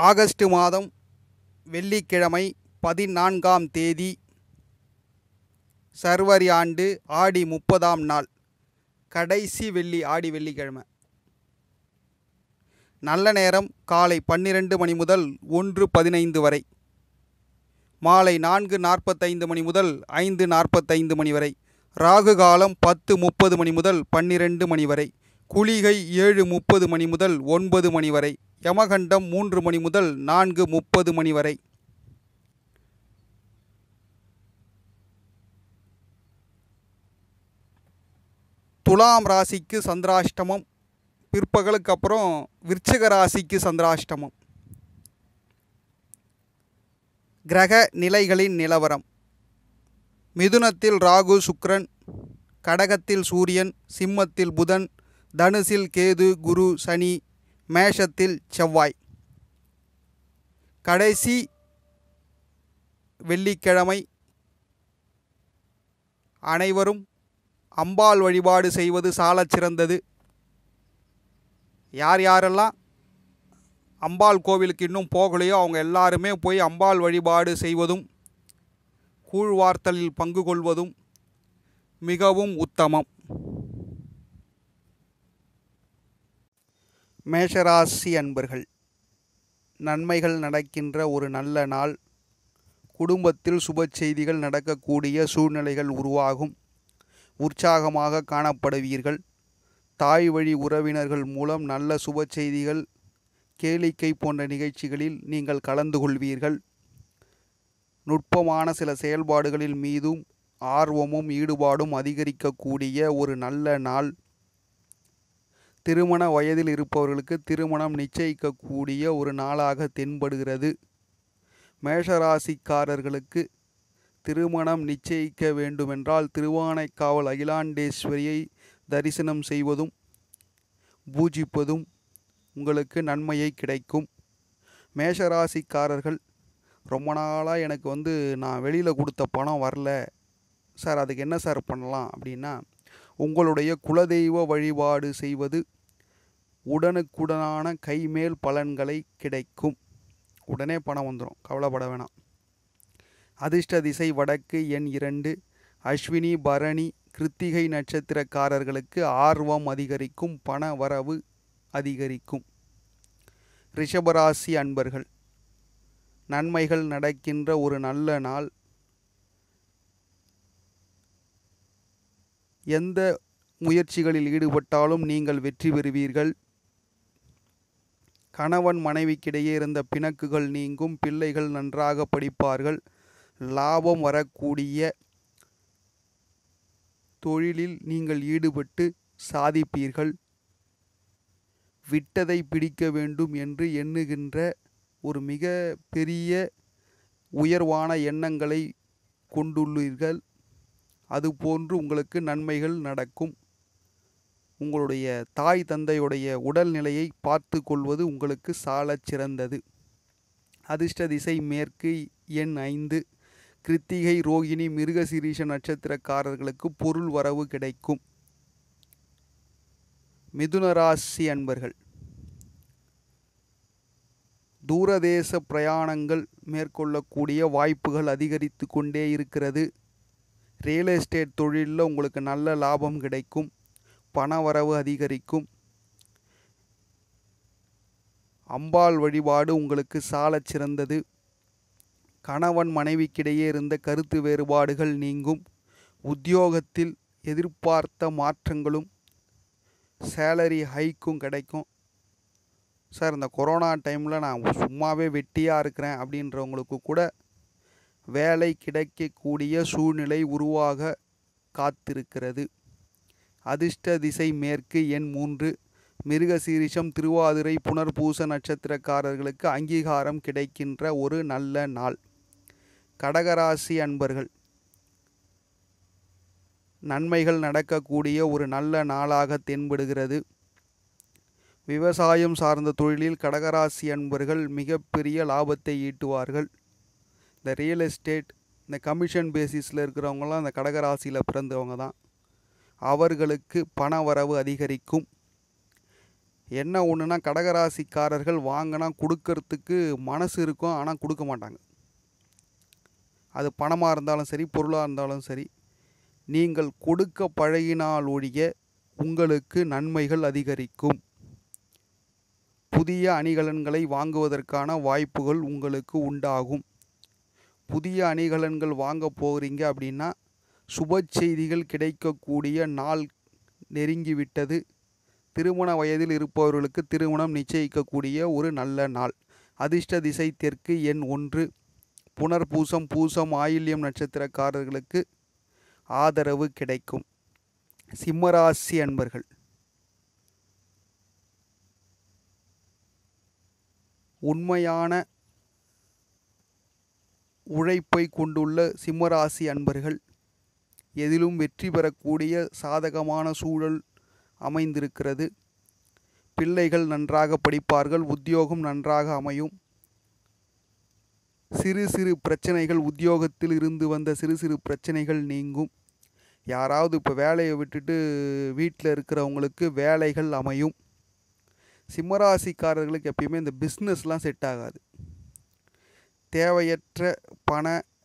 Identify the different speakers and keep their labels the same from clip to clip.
Speaker 1: August மாதம் வெள்ளிக்கிழமை 14ஆம் தேதி, சர்வரி ஆண்டு ஆடி 30ஆம் நாள், கடைசி ஆடி வெள்ளிக்கிழமை. நல்ல நேரம் காலை 12 மணி முதல் 1:15 வரை, மாலை 4:45 மணி முதல் 5:45 மணி வரை, ராகு காலம் 10:30 மணி முதல் 12 மணி வரை, குளிகை 7:30 மணி முதல் 9 மணி வரை, யமகண்டம் 3 மணி முதல் 4:30 மணி வரை. துலாம் ராசிக்கு சந்திராஷ்டமம், பிற்பகலுக்கு அப்புறம் விருச்சிக ராசிக்கு சந்திராஷ்டமம். கிரக நிலைகளின் நிலவரம்: மிதுனத்தில் ராகு சுக்கிரன், கடகத்தில் சூரியன், சிம்மத்தில் புதன், தனுசில் கேது குரு சனி, மேஷத்தில் செவ்வாய். கடைசி வெள்ளிக்கிழமை. அனைவரும் அம்பாள் வழிபாடு செய்வது சாலச் சிறந்தது. யார் யாரெல்லாம் அம்பாள் கோவிலுக்கு இன்னும் போகலையோ அவங்க எல்லாருமே போய் அம்பாள் வழிபாடு செய்வதும் கூழ்வார்த்தலில் பங்கு கொள்வதும் மிகவும் உத்தமம். மேஷராசி அன்பர்கள், நன்மைகள் நடக்கின்ற ஒரு நல்ல நாள். குடும்பத்தில் சுப செய்திகள் நடக்கக்கூடிய சூழ்நிலைகள் உருவாகும். உற்சாகமாக காணப்படுவீர்கள். தாய் வழி உறவினர்கள் மூலம் நல்ல சுப செய்திகள், கேளிக்கை போன்ற நிகழ்ச்சிகளில் நீங்கள் கலந்து கொள்வீர்கள். நுட்பமான சில செயல்பாடுகளில் மீதும் ஆர்வமும் ஈடுபாடும் அதிகரிக்கக்கூடிய ஒரு நல்ல நாள். திருமண வயதில் இருப்பவர்களுக்கு திருமணம் நிச்சயிக்கக்கூடிய ஒரு நாளாக தென்படுகிறது. மேஷராசிக்காரர்களுக்கு திருமணம் நிச்சயிக்க வேண்டுமென்றால் திருவானைக்காவல் அகிலாண்டேஸ்வரியை தரிசனம் செய்வதும் பூஜிப்பதும் உங்களுக்கு நன்மையை கிடைக்கும். மேஷராசிக்காரர்கள், ரொம்ப நாளாக எனக்கு நான் வெளியில் கொடுத்த பணம் வரல சார், அதுக்கு என்ன சார் பண்ணலாம் அப்படின்னா, உங்களுடைய குலதெய்வ வழிபாடு செய்வது உடனுக்குடனான கைமேல் பலன்களை கிடைக்கும். உடனே பணம் வந்துடும், கவலைப்பட வேணாம். அதிர்ஷ்ட திசை வடக்கு, எண் 2. அஸ்வினி பரணி கிருத்திகை நட்சத்திரக்காரர்களுக்கு ஆர்வம் அதிகரிக்கும், பண வரவு அதிகரிக்கும். ரிஷபராசி அன்பர்கள், நன்மைகள் நடக்கின்ற ஒரு நல்ல நாள். எந்த முயற்சிகளில் ஈடுபட்டாலும் நீங்கள் வெற்றி பெறுவீர்கள். கணவன் மனைவிக்கிடையே இருந்த பிணக்குகள் நீங்கும். பிள்ளைகள் நன்றாக படிப்பார்கள். லாபம் வரக்கூடிய தொழிலில் நீங்கள் ஈடுபட்டு சாதிப்பீர்கள். விட்டதை பிடிக்க வேண்டும் என்று எண்ணுகின்ற ஒரு மிக பெரிய உயர்வான எண்ணங்களை கொண்டுள்ளீர்கள். அதுபோன்று உங்களுக்கு நன்மைகள் நடக்கும். உங்களுடைய தாய் தந்தையுடைய உடல்நிலையை பார்த்து கொள்வது உங்களுக்கு சாலச் சிறந்தது. அதிர்ஷ்ட திசை மேற்கு, எண் 5. கிருத்திகை ரோகிணி மிருகசீரிஷ நட்சத்திரக்காரர்களுக்கு பொருள் வரவு கிடைக்கும். மிதுனராசி அன்பர்கள், தூரதேச பிரயாணங்கள் மேற்கொள்ளக்கூடிய வாய்ப்புகள் அதிகரித்து கொண்டே இருக்கிறது. ரியல் எஸ்டேட் தொழிலில் உங்களுக்கு நல்ல லாபம் கிடைக்கும். பணவரவு அதிகரிக்கும். அம்பாள் வழிபாடு உங்களுக்கு சாலச் சிறந்தது. கணவன் மனைவிக்கிடையே இருந்த கருத்து வேறுபாடுகள் நீங்கும். உத்தியோகத்தில் எதிர்பார்த்த மாற்றங்களும் சேலரி ஹைக்கும் கிடைக்கும். சார், இந்த கொரோனா டைமில் நான் சும்மாவே வெட்டியாக இருக்கிறேன் அப்படின்றவங்களுக்கு கூட வேலை கிடைக்கக்கூடிய சூழ்நிலை உருவாக காத்திருக்கிறது. அதிர்ஷ்ட திசை மேற்கு, எண் 3. மிருகசீரிஷம் திருவாதிரை புனர்பூச நட்சத்திரக்காரர்களுக்கு அங்கீகாரம் கிடைக்கின்ற ஒரு நல்ல நாள். கடகராசி அன்பர்கள், நன்மைகள் நடக்கக்கூடிய ஒரு நல்ல நாளாக தென்படுகிறது. விவசாயம் சார்ந்த தொழிலில் கடகராசி அன்பர்கள் மிகப்பெரிய லாபத்தை ஈட்டுவார்கள். இந்த ரியல் எஸ்டேட், இந்த கமிஷன் பேசிஸில் இருக்கிறவங்களாம் இந்த கடகராசியில் பிறந்தவங்க தான். அவர்களுக்கு பண வரவு அதிகரிக்கும். என்ன ஒன்றுனா, கடகராசிக்காரர்கள் வாங்கினா கொடுக்கறதுக்கு மனசு இருக்கும், ஆனால் கொடுக்க மாட்டாங்க. அது பணமாக இருந்தாலும் சரி, பொருளாக இருந்தாலும் சரி. நீங்கள் கொடுக்க பழகினால் ஒழிய உங்களுக்கு நன்மைகள் அதிகரிக்கும். புதிய அணிகலன்களை வாங்குவதற்கான வாய்ப்புகள் உங்களுக்கு உண்டாகும். புதிய அணிகலன்கள் வாங்க போகிறீங்க அப்படின்னா சுப செய்திகள் கிடைக்கக்கூடிய நாள் நெருங்கிவிட்டது. திருமண வயதில் இருப்பவர்களுக்கு திருமணம் நிச்சயிக்கக்கூடிய ஒரு நல்ல நாள். அதிர்ஷ்ட திசை தெற்கு, எண் 1. புனர்பூசம், பூசம், ஆயில்யம் நட்சத்திரக்காரர்களுக்கு ஆதரவு கிடைக்கும். சிம்மராசி அன்பர்கள், உண்மையான உழைப்பை கொண்டுள்ள சிம்மராசி அன்பர்கள் எதிலும் வெற்றி பெறக்கூடிய சாதகமான சூழல் அமைந்திருக்கிறது. பிள்ளைகள் நன்றாக படிப்பார்கள். உத்தியோகம் நன்றாக அமையும். சிறு சிறு பிரச்சனைகள், உத்தியோகத்தில் இருந்து வந்த சிறு சிறு பிரச்சனைகள் நீங்கும். யாராவது இப்போ வேலையை விட்டுட்டு வீட்டில் இருக்கிறவங்களுக்கு வேலைகள் அமையும். சிம்மராசிக்காரர்களுக்கு எப்பயுமே இந்த பிஸ்னஸ்லாம் செட் ஆகாது. தேவையற்ற பண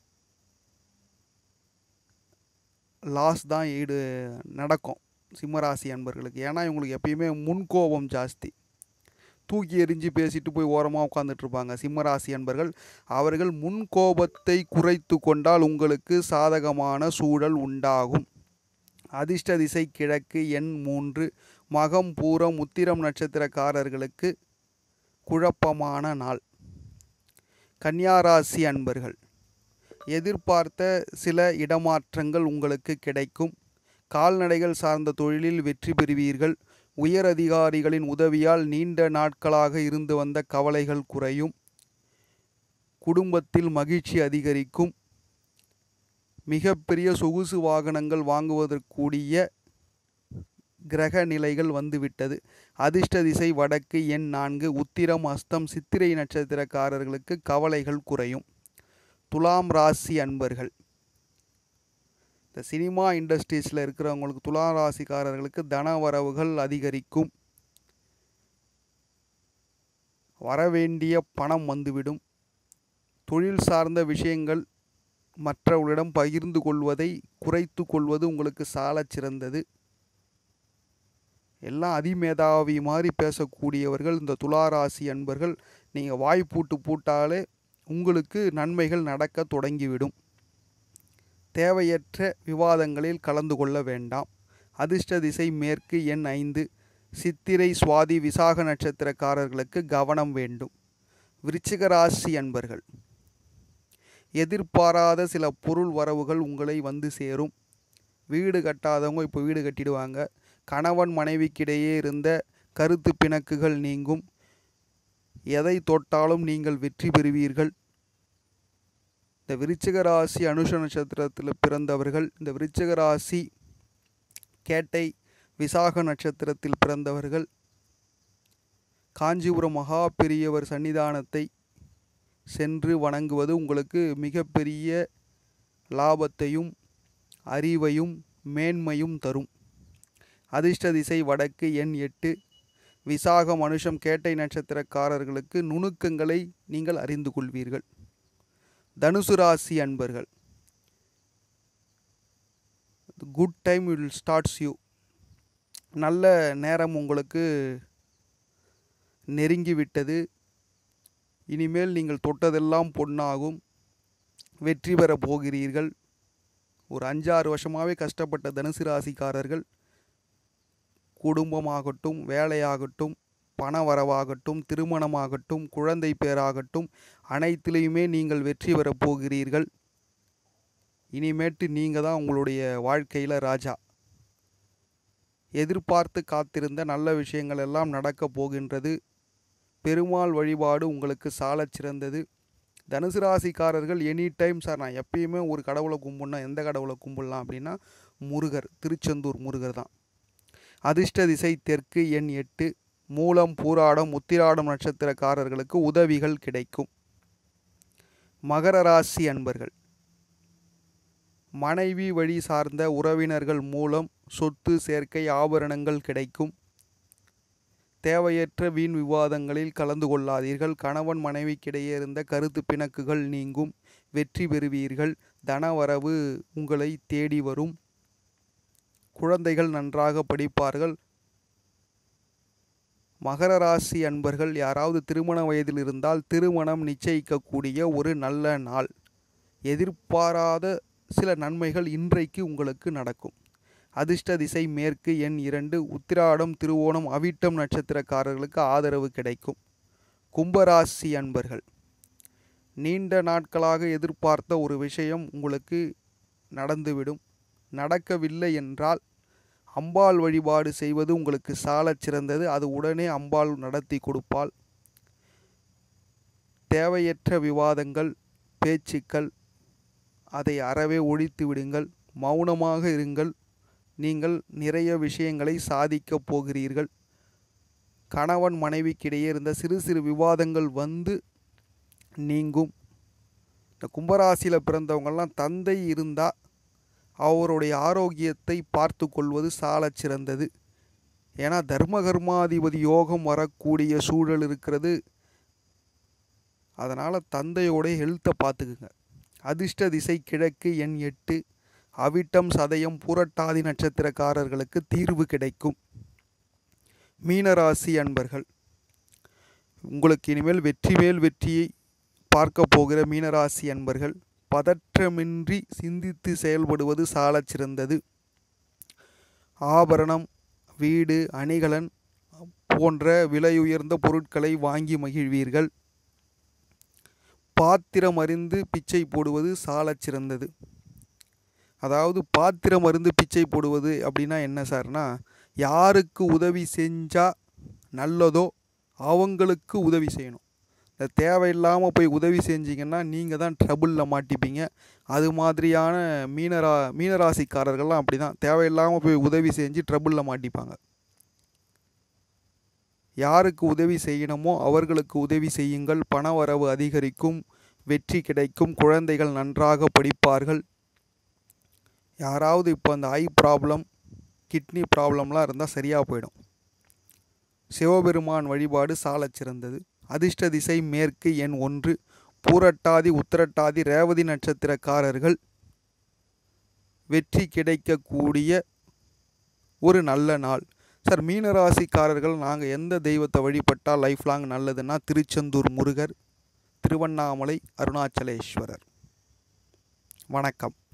Speaker 1: லாஸ் தான் நடக்கும் சிம்மராசி அன்பர்களுக்கு. ஏன்னா இவங்களுக்கு எப்பயுமே முன்கோபம் ஜாஸ்தி. தூக்கி எறிஞ்சு பேசிட்டு போய் ஓரமாக உட்காந்துட்ருப்பாங்க சிம்மராசி அன்பர்கள். அவர்கள் முன்கோபத்தை குறைத்து கொண்டால் உங்களுக்கு சாதகமான சூழல் உண்டாகும். அதிர்ஷ்ட திசை கிழக்கு, எண் 3. மகம், பூரம், உத்திரம் நட்சத்திரக்காரர்களுக்கு குழப்பமான நாள். கன்னியாராசி அன்பர்கள், எதிர்பார்த்த சில இடமாற்றங்கள் உங்களுக்கு கிடைக்கும். கால்நடைகள் சார்ந்த தொழிலில் வெற்றி பெறுவீர்கள். உயர் அதிகாரிகளின் உதவியால் நீண்ட நாட்களாக இருந்து வந்த கவலைகள் குறையும். குடும்பத்தில் மகிழ்ச்சி அதிகரிக்கும். மிகப்பெரிய சொகுசு வாகனங்கள் வாங்குவதற்குரிய கிரக நிலைகள் வந்துவிட்டது. அதிர்ஷ்ட திசை வடக்கு, எண் 4. உத்திரம், அஸ்தம், சித்திரை நட்சத்திரக்காரர்களுக்கு கவலைகள் குறையும். துலாம் ராசி அன்பர்கள், இந்த சினிமா இண்டஸ்ட்ரீஸில் இருக்கிறவங்களுக்கு, துலாம் ராசிக்காரர்களுக்கு தன வரவுகள் அதிகரிக்கும். வரவேண்டிய பணம் வந்துவிடும். தொழில் சார்ந்த விஷயங்கள் மற்றவர்களிடம் பகிர்ந்து கொள்வதை குறைத்து கொள்வது உங்களுக்கு சாலச் சிறந்தது. எல்லாம் அதிமேதாவி மாதிரி பேசக்கூடியவர்கள் இந்த துளாராசி அன்பர்கள். நீங்கள் வாய்ப்பூட்டு பூட்டாலே உங்களுக்கு நன்மைகள் நடக்க தொடங்கிவிடும். தேவையற்ற விவாதங்களில் கலந்து கொள்ள வேண்டாம். அதிர்ஷ்ட திசை மேற்கு, எண் 5. சித்திரை, சுவாதி, விசாக நட்சத்திரக்காரர்களுக்கு கவனம் வேண்டும். விருச்சிக ராசி அன்பர்கள், எதிர்பாராத சில பொருள் வரவுகள் உங்களை வந்து சேரும். வீடு கட்டாதவங்க இப்போ வீடு கட்டிடுவாங்க. கணவன் மனைவிக்கிடையே இருந்த கருத்து பிணக்குகள் நீங்கும். எதை தொட்டாலும் நீங்கள் வெற்றி பெறுவீர்கள். இந்த விருச்சிக ராசி அனுஷ நட்சத்திரத்தில் பிறந்தவர்கள், இந்த விருச்சிக ராசி கேட்டை விசாக நட்சத்திரத்தில் பிறந்தவர்கள் காஞ்சிபுரம் மகா பெரியவர் சன்னிதானத்தை சென்று வணங்குவது உங்களுக்கு மிகப்பெரிய லாபத்தையும் அறிவையும் மேன்மையும் தரும். அதிர்ஷ்ட திசை வடக்கு, எண் 8. விசாகம், அனுஷம், கேட்டை நட்சத்திரக்காரர்களுக்கு நுணுக்கங்களை நீங்கள் அறிந்து கொள்வீர்கள். தனுசு ராசி அன்பர்கள், good time will starts you. நல்ல நேரம் உங்களுக்கு நெருங்கிவிட்டது. இனிமேல் நீங்கள் தொட்டதெல்லாம் பொன்னாகும். வெற்றி பெற போகிறீர்கள். ஒரு 5-6 வருஷமாகவே கஷ்டப்பட்ட தனுசு ராசிக்காரர்கள், குடும்பமாகட்டும், வேலையாகட்டும், பண வரவாகட்டும், திருமணமாகட்டும், குழந்தை பேராகட்டும், அனைத்திலையுமே நீங்கள் வெற்றி பெறப் போகிறீர்கள். இனிமேட்டு நீங்கள் தான் உங்களுடைய வாழ்க்கையில் ராஜா. எதிர்பார்த்து காத்திருந்த நல்ல விஷயங்கள் எல்லாம் நடக்கப் போகின்றது. பெருமாள் வழிபாடு உங்களுக்கு சாலச் சிறந்தது. தனுசு ராசிக்காரர்கள் எனி டைம், சார் நான் எப்பயுமே ஒரு கடவுளை கும்பிடணும், எந்த கடவுளை கும்பிடலாம் அப்படின்னா முருகர், திருச்செந்தூர் முருகர் தான். அதிர்ஷ்ட திசை தெற்கு, எண் 8. மூலம், பூராடம், உத்திராடம் நட்சத்திரக்காரர்களுக்கு உதவிகள் கிடைக்கும். மகர ராசி அன்பர்கள், மனைவி வழி சார்ந்த உறவினர்கள் மூலம் சொத்து சேர்க்கை, ஆபரணங்கள் கிடைக்கும். தேவையற்ற வீண் விவாதங்களில் கலந்து கொள்ளாதீர்கள். கணவன் மனைவிக்கிடையே இருந்த கருத்து பிணக்குகள் நீங்கும். வெற்றி பெறுவீர்கள். தனவரவு உங்களை தேடி வரும். குழந்தைகள் நன்றாக படிப்பார்கள். மகர ராசி அன்பர்கள் யாராவது திருமண வயதில் இருந்தால் திருமணம் நிச்சயிக்கக்கூடிய ஒரு நல்ல நாள். எதிர்பாராத சில நன்மைகள் இன்றைக்கு உங்களுக்கு நடக்கும். அதிர்ஷ்ட திசை மேற்கு. எண் 2. உத்திராடம், திருவோணம், அவிட்டம் நட்சத்திரக்காரர்களுக்கு ஆதரவு கிடைக்கும். கும்பராசி அன்பர்கள் நீண்ட நாட்களாக எதிர்பார்த்த ஒரு விஷயம் உங்களுக்கு நடந்துவிடும். நடக்கவில்லை என்றால் அம்பாள் வழிபாடு செய்வது உங்களுக்கு சாலச் சிறந்தது. அது உடனே அம்பாள் நடத்தி கொடுப்பாள். தேவையற்ற விவாதங்கள், பேச்சுக்கள் அதை அறவே ஒழித்து விடுங்கள். மௌனமாக இருங்கள். நீங்கள் நிறைய விஷயங்களை சாதிக்கப் போகிறீர்கள். கணவன் மனைவிக்கிடையே இருந்த சிறு சிறு விவாதங்கள் வந்து நீங்கும். இந்த கும்பராசியில் பிறந்தவங்கெல்லாம் தந்தை இருந்தால் அவருடைய ஆரோக்கியத்தை பார்த்து கொள்வது சாலச் சிறந்தது. ஏன்னா தர்மகர்மாதிபதி யோகம் வரக்கூடிய சூழல் இருக்கிறது. அதனால் தந்தையோடைய ஹெல்த்தை பார்த்துக்குங்க. அதிர்ஷ்ட திசை கிழக்கு. எண் 8. அவிட்டம், சதயம், பூரட்டாதி நட்சத்திரக்காரர்களுக்கு தீர்வு கிடைக்கும். மீனராசி அன்பர்கள் உங்களுக்கு இனிமேல் வெற்றி மேல் வெற்றியை பார்க்க போகிற மீனராசி அன்பர்கள் பதற்றமின்றி சிந்தித்து செயல்படுவது சாலச் சிறந்தது. ஆபரணம், வீடு, அணிகலன் போன்ற விலையுயர்ந்த பொருட்களை வாங்கி மகிழ்வீர்கள். பாத்திரம் அறிந்து பிச்சை போடுவது சாலச் சிறந்தது. அதாவது பாத்திரம் அறிந்து பிச்சை போடுவது அப்படின்னா என்ன சார்னா, யாருக்கு உதவி செஞ்சால் நல்லதோ அவங்களுக்கு உதவி செய்யணும். இந்த தேவையில்லாமல் போய் உதவி செஞ்சிங்கன்னா நீங்கள் தான் ட்ரபுளில் மாட்டிப்பீங்க. அது மாதிரியான மீனராசிக்காரர்கள்லாம் அப்படி தான் தேவையில்லாமல் போய் உதவி செஞ்சு ட்ரபுளில் மாட்டிப்பாங்க. யாருக்கு உதவி செய்யணுமோ அவர்களுக்கு உதவி செய்யுங்கள். பணவரவு அதிகரிக்கும். வெற்றி கிடைக்கும். குழந்தைகள் நன்றாக படிப்பார்கள். யாராவது இப்போ அந்த ஐ ப்ராப்ளம், கிட்னி ப்ராப்ளம்லாம் இருந்தால் சரியாக போயிடும். சிவபெருமான் வழிபாடு சாலச் சிறந்தது. அதிர்ஷ்ட திசை மேற்கு. எண் 1. பூரட்டாதி, உத்திரட்டாதி, ரேவதி நட்சத்திரக்காரர்கள் வெற்றி கிடைக்கக்கூடிய ஒரு நல்ல நாள். சார், மீனராசிக்காரர்கள் நாங்கள் எந்த தெய்வத்தை வழிபட்டால் லைஃப் லாங் நல்லதுன்னா திருச்செந்தூர் முருகர், திருவண்ணாமலை அருணாச்சலேஸ்வரர். வணக்கம்.